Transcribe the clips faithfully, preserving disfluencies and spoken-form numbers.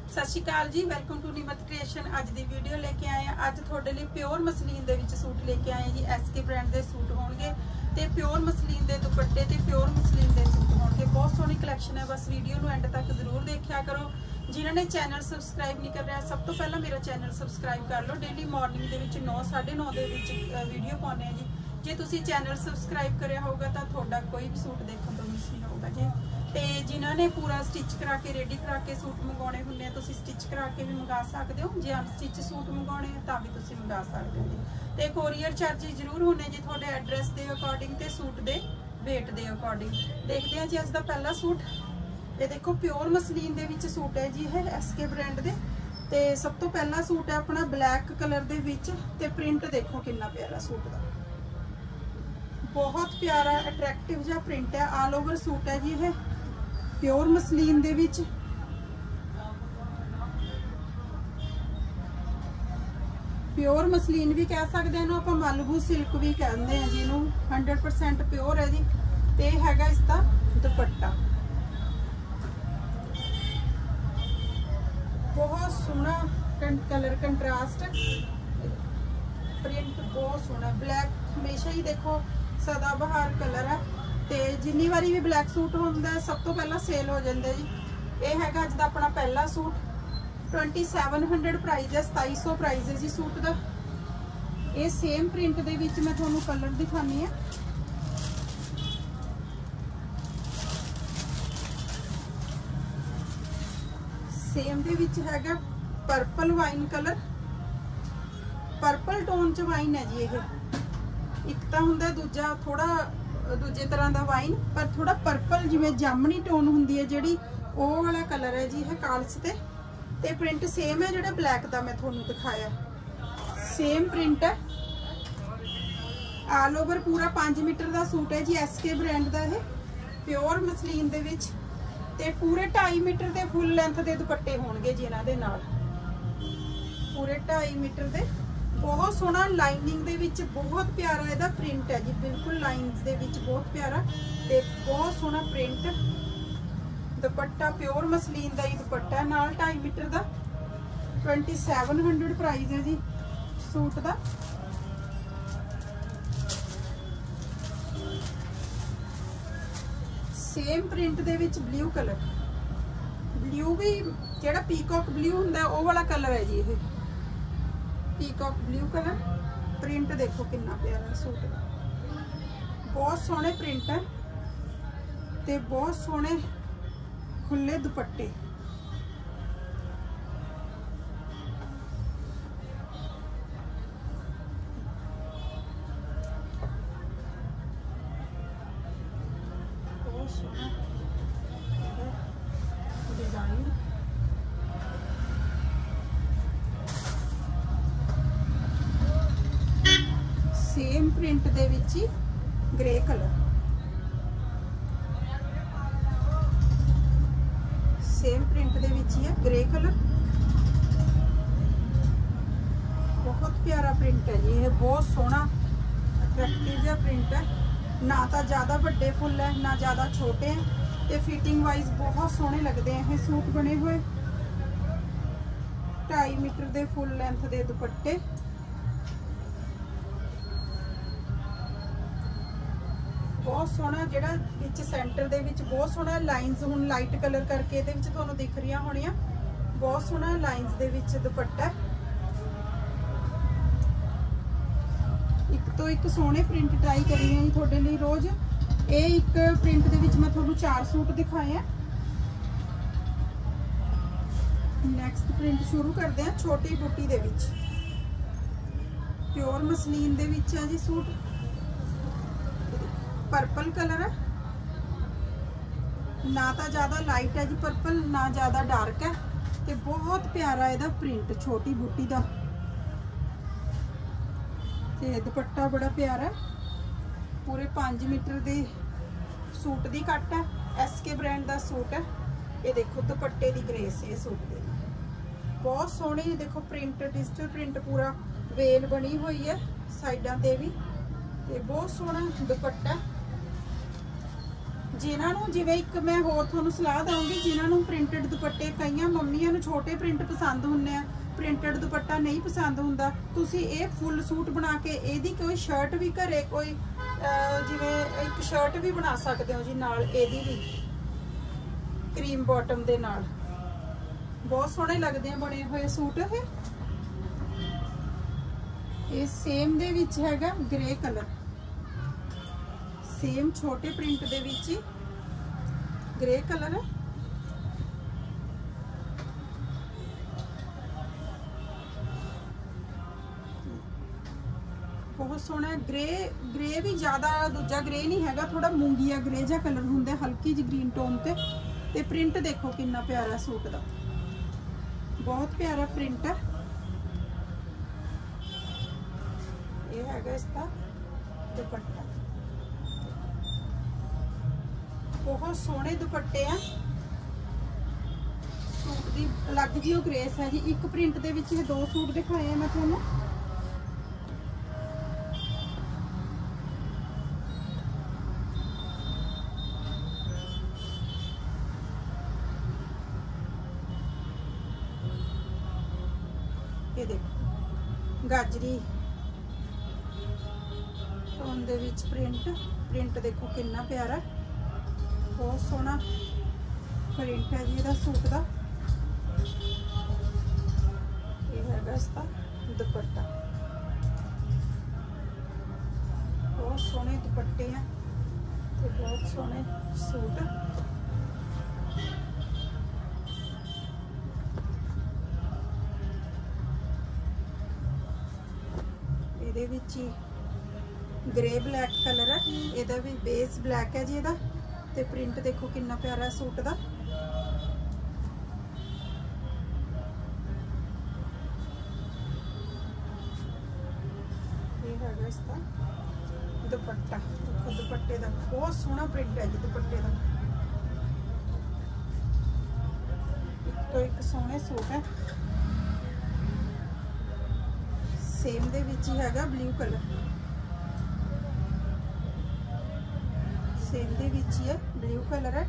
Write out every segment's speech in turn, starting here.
सत Shri Akal ji, welcome to Nimat creation. अज की वीडियो लेके आए हैं। अज थोड़े लिए प्योर मसलीन दे विच सूट लेके आए जी। एस के ब्रांड के सूट होंगे तो प्योर मसलीन के दुपट्टे ते प्योर मसलीन के सूट होंगे। बहुत सोहनी कलैक्शन है। बस वीडियो को एंड तक जरूर देखा करो। जिन्होंने चैनल सबसक्राइब नहीं कर रहा, सब तो पहला मेरा चैनल सबसक्राइब कर लो। डेली मॉर्निंग के विच नौ साढ़े नौ के वीडियो पाने जी। जे तुसी चैनल सबसक्राइब कराया होगा तो थोड़ा कोई भी सूट देखने तो मिस नहीं होगा जी। तो जिन्होंने पूरा स्टिच करा के रेडी करा के सूट मंगाने होंगे तो स्टिच करा के भी मंगा सकते हो। जे अनस्टिच सूट मंगाने तो भी तुम मंगा सकते हो जी। तो कोरीयर चार्जिज जरूर होने जी थोड़े एड्रैस के अकॉर्डिंग तो सूट के वेट के अकॉर्डिंग। देखते हैं जी अज का पहला सूट। ये देखो प्योर मसलीन के विच सूट है जी। है एस के ब्रांड के। तो सब तो पहला सूट है अपना ब्लैक कलर के विच ते प्रिंट देखो कितना प्यारा सूट का। बहुत प्यारा अट्रैक्टिव जहा प्रिंट है। ऑल ओवर सूट है जी। ये प्योर मसलीन दे विच प्योर मसलीन भी कह सकते हैं, आप मालबू सिल्क भी कहते हैं जिन्हों। हंड्रेड परसेंट प्योर है जी। ते हैगा इसका दुपट्टा। बहुत सोहना कलर कंट्रास्ट प्रिंट बहुत सोहना। ब्लैक हमेशा ही देखो सदाबहार कलर है। तो जिन्नी बारी भी ब्लैक सूट होंदा है सब तो पहला सेल हो जाता जी। ये हैगा अज दा अपना पहला suit. Twenty seven hundred price है, सताई सौ प्राइस है जी सूट का। ये सेम प्रिंट दे विच मैं तुहानू कलर दिखानी है। सेम दे विच हैगा purple wine colour. Purple tone च वाइन है जी। ये एक तो हुंदा दूजा थोड़ा दूजे तरह का वाइन पर थोड़ा पर्पल जिवें जामनी टोन हुंदी है जिहड़ी वो वाला कलर है जी। है काल्स ते ते प्रिंट सेम है जिहड़ा ब्लैक का मैं तुहानू दिखाया। सेम प्रिंट है। ऑल ओवर पूरा पाँच मीटर का सूट है जी। एस के ब्रांड का है प्योर मसलीन दे विच ते पूरे ढाई मीटर के फुल लेंथ के दुपट्टे होणगे जी इन्हां दे नाल। पूरे ढाई मीटर के बहुत सोहना लाइनिंग दे विच बहुत प्यारा इहदा प्रिंट है जी। बिल्कुल लाइन्स दे विच बहुत प्यारा ते बहुत सोहना प्रिंट। दुपट्टा प्योर मसलीन का ही दुपट्टा नाल ढाई मीटर का। ट्वेंटी सैवन हंड्रेड प्राइस है जी सूट का। सेम प्रिंट दे विच ब्लू कलर। ब्लू भी जिहड़ा पीकॉक ब्लू हुंदा है वो वाला कलर है जी। ये पीकॉक ब्लू कलर प्रिंट देखो कितना प्यारा सूट का। बहुत सोहने प्रिंट है ते बहुत सोहने खुले दुपट्टे। बहुत सोहना डिजाइन। सेम प्रिंट दे विच ही ग्रे कलर। सेम प्रिंट दे विच ही है ग्रे कलर। बहुत प्यारा प्रिंट है जी। ये बहुत सोहना अट्रैक्टिव जिहा प्रिंट है। ना तो ज़्यादा बड़े फुल है ना ज़्यादा छोटे हैं। ते फिटिंग वाइज बहुत सोहने लगते हैं ये सूट बने हुए। ढाई मीटर के फुल लेंथ के दुपट्टे। बहुत सोहना जिहड़ा विच सेंटर दे विच बहुत सोहना लाइन्स हुण लाइट कलर करके इहदे विच तुहानूं दिख रही होणियां। बहुत सोहना लाइन्स दे विच दुपट्टा। एक तो एक सोहने प्रिंट ट्राई करी है तुहाडे लई रोज। ये एक प्रिंट दे विच मैं तुहानूं चार सूट दिखाए हैं। नैक्सट प्रिंट शुरू करते हैं छोटी बूटी दे विच। प्योर मसलीन दे विच है जी सूट। पर्पल कलर है। ना तो ज़्यादा लाइट है जी पर्पल ना ज़्यादा डार्क है। ते बहुत प्यारा इहदा प्रिंट छोटी बूटी का। ते दुपट्टा बड़ा प्यारा है। पूरे पाँच मीटर के सूट की कट है। एस के ब्रांड का सूट है। ये देखो दुपट्टे की ग्रेस है सूट के। बहुत सोहनी देखो प्रिंट डिजिटल प्रिंट पूरा वेल बनी हुई है साइडों ते भी। ते बहुत सोहना दुपट्टा। जिन्हां नूं जिवें एक मैं होर तुहानूं सलाह दूंगी, जिन्हां नूं प्रिंटेड दुपट्टे, कईयां मम्मियां नूं छोटे प्रिंट पसंद हुंदे आ, प्रिंटेड दुपट्टा नहीं पसंद हुंदा, तुसीं ये फुल सूट बना के इहदी कोई शर्ट भी घरे कोई जिवें एक शर्ट भी बना सकदे हो जी नाल इहदी भी क्रीम बॉटम दे नाल। बहुत सोहणे लगदे हैं बने हुए सूट। ये ये सेम दे विच हैगा ग्रे कलर, सेम छोटे प्रिंट दे विच ही ग्रे कलर है। बहुत सोहना ग्रे, ग्रे भी ज्यादा दूजा ग्रे नहीं हैगा, थोड़ा मूंगिया ग्रे जा कलर हुंदा, हल्की जी ग्रीन टोन ते ते प्रिंट देखो कितना प्यारा सूट दा, बहुत प्यारा प्रिंट है। ये हैगा इसका दुपट्टा, बहुत सोहने दुपट्टे हैं। सूट की अलग जी ग्रेस है जी। एक प्रिंट दे विच दो सूट दिखाए हैं मैं तुहानूं। ये देखो गाजरी टोन दे विच प्रिंट, प्रिंट देखो कितना प्यारा, बहुत सोहना प्रिंट है जी इहदा सूट दा। ये हैगा इसका दुपट्टा, बहुत सोहने दुपट्टे हैं ते बहुत सोहने सूट। ਇਹਦੇ ਵਿੱਚ ਹੀ ग्रे ब्लैक कलर है, ਇਹਦਾ भी बेस ब्लैक है जी ਇਹਦਾ ਤੇ प्रिंट देखो कितना प्यारा सूट ਦਾ। ਇਹ ਹੈਗਾ इसका दुपट्टा, देखो दुपट्टे ਦਾ बहुत सोहना प्रिंट है जी दुपट्टे ਦਾ। एक तो एक सोहने सूट है। सेम दे विच ही हैगा ब्लू कलर, सेम दे विच ही है ब्लू कलर है।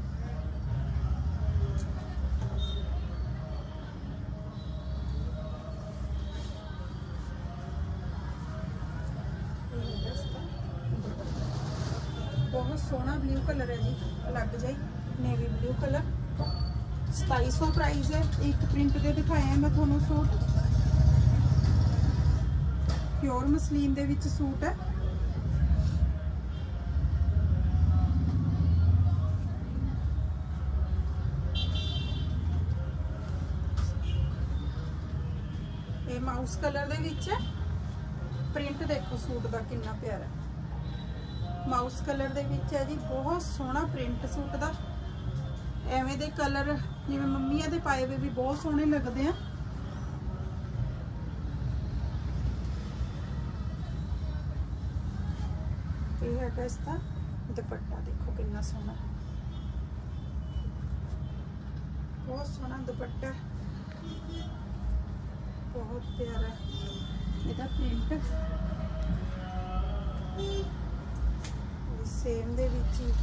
बहुत सोहना ब्लू कलर है जी, अलग जाए नेवी ब्लू कलर। सताई सौ प्राइस है। एक प्रिंट दे दिखाए हैं मैं थोनों सूट, प्योर मसलीन दे विच सूट है। ये माउस कलर दे विच है। प्रिंट देखो सूट दा कितना प्यारा, माउस कलर दे विच है जी, बहुत सोहना प्रिंट सूट दा। एवें दे कलर जिवें मम्मियां दे पाए हुए भी बहुत सोहने लगदे हैं। ये है इसका दुपट्टा, देखो कितना सोहना, बहुत सोहना दुपट्टा, बहुत प्यारा ਇਹਦਾ प्रिंट। सेम दे विच ही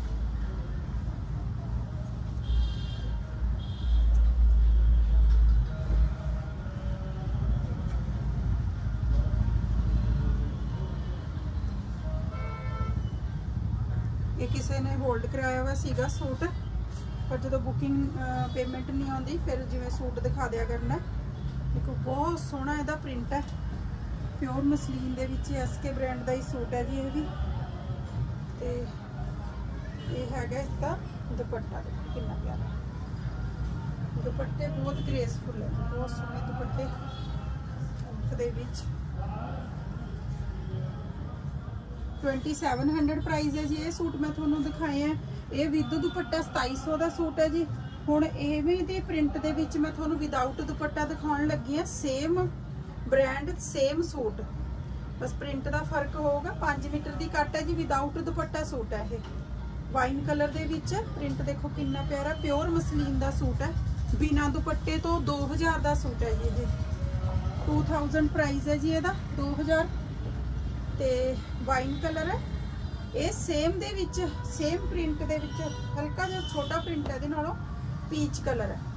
ये किसी ने होल्ड कराया हुआ सीगा सूट, पर जो बुकिंग पेमेंट नहीं आती फिर जिवें सूट दिखा दिया करना। देखो बहुत सोहना इहदा प्रिंट है, प्योर मसलीन दे विच एसके ब्रांड का ही सूट है जी। ये भी ते ये हैगा इसका दुपट्टा, देखो कितना प्यारा दुपट्टे, बहुत ग्रेसफुल है, बहुत सोहने दुपट्टे दे विच। ट्वेंटी सैवन हंड्रेड प्राइस है जी। ये सूट मैं थोनों दिखाए हैं, ये विद दुपट्टा सताई सौ का सूट है जी। हुण इवें दे प्रिंट दे विच मैं थोनों विदाउट दुपट्टा दिखाउण लगी है। सेम ब्रांड सेम सूट, बस प्रिंट का फर्क होगा। पाँच मीटर की कट है जी, विदाउट दुपट्टा सूट है। ये वाइन कलर दे विच प्रिंट देखो कितना प्यारा, प्योर मसलीन का सूट है, बिना दुपट्टे तो दो हज़ार का सूट है जी। टू थाउजेंड प्राइस है जी, ਇਹਦਾ दो हज़ार। ते वाइन कलर है, ਇਹ ਸੇਮ ਦੇ ਵਿੱਚ ਸੇਮ ਪ੍ਰਿੰਟ ਦੇ ਵਿੱਚ ਹਲਕਾ ਜਿਹਾ ਛੋਟਾ ਪ੍ਰਿੰਟ ਹੈ ਇਹਦੇ ਨਾਲੋਂ ਪੀਚ ਕਲਰ ਹੈ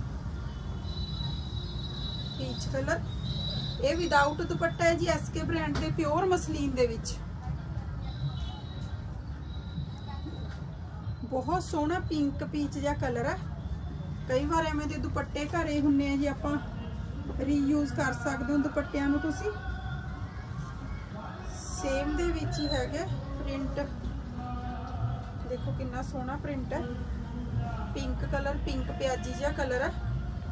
ਪੀਚ ਕਲਰ ਇਹ ਵਿਦਆਊਟ ਦੁਪੱਟਾ ਹੈ ਜੀ ਐਸਕੇ ਬ੍ਰਾਂਡ ਦੇ ਪਿਓਰ ਮਸਲੀਨ ਦੇ ਵਿੱਚ बहुत सोहना पिंक पीच जिहा कलर है कई बार एवें दे दुपट्टे घरे हुंदे आ जी आपां रीयूज कर सकदे हो दुपट्टियां नूं तुसीं सेम दे विच ही हैगे प्रिंट देखो कितना सोहना प्रिंट है पिंक कलर पिंक प्याजी जिहा कलर है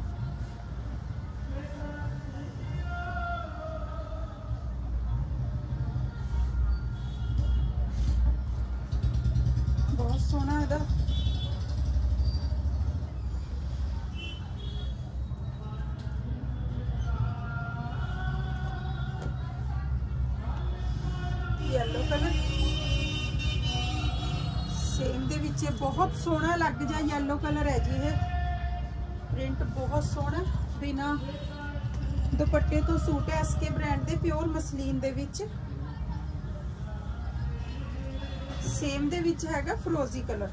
बहुत सोहना है येलो कलर सेम दे विच बहुत सोहना लग जा येलो कलर है जी ये प्रिंट बहुत सोहना बिना दुपट्टे तो सूट है एसके ब्रांड दे प्योर मसलीन दे विच सेम दे विच हैगा फिरोजी कलर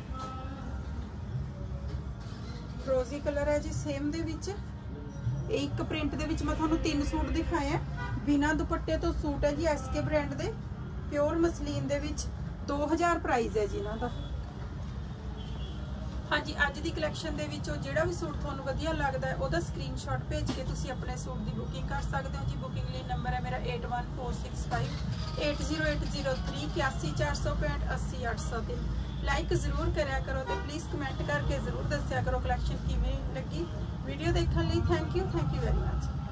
फिरोजी कलर है जी सेम दे विच एक प्रिंट दे विच मैं तुहानू तीन सूट दिखाए बिना दुपट्टे तो सूट है जी एसके ब्रांड दे प्योर मसलीन दे विच दो हज़ार प्राइस है जी इन्हां दा हाँ जी अज दी कलैक्शन दे विचों जिहड़ा भी सूट तुहानू वधिया लगदा है ओहदा स्क्रीनशॉट भेज के तुसीं अपने सूट दी बुकिंग कर सकदे हो जी बुकिंग लई नंबर है मेरा eight one four six five eight zero eight zero three इक्यासी चार सौ पैंठ अस्सी अठ सौ तीन लाइक जरूर करा करो तो प्लीज़ कमेंट करके जरूर दस्सिया करो कलैक्शन किवें लगी वीडियो देखने लई thank you thank you very much.